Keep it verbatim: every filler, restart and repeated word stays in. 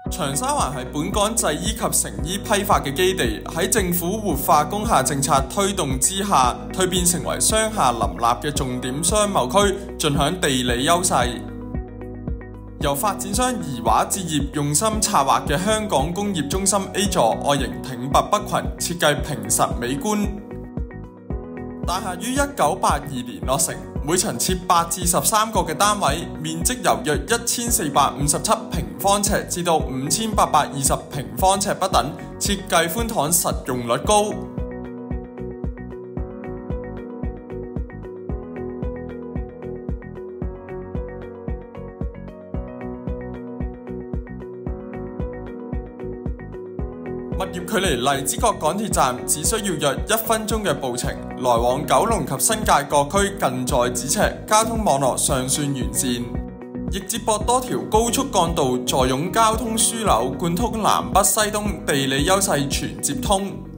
長沙灣係本港製衣及成衣批發嘅基地，喺政府活化工廈政策推動之下，蛻變成為商廈林立嘅重點商貿區，盡享地理優勢。由發展商宜畫置業用心策劃嘅香港工業中心 A 座，外形挺拔不群，設計平實美觀。大廈於一九八二年落成，每層設八至十三個嘅單位，面積由約一千四百五十七平方尺至到五千八百二十平方尺不等，設計寬敞，實用率高。物業距離荔枝角港鐵站只需要約一分鐘嘅步程，來往九龍及新界各區近在咫尺，交通網絡尚算完善，亦接駁多條高速幹道，坐擁交通樞紐，貫通南北西東，地理優勢全接通。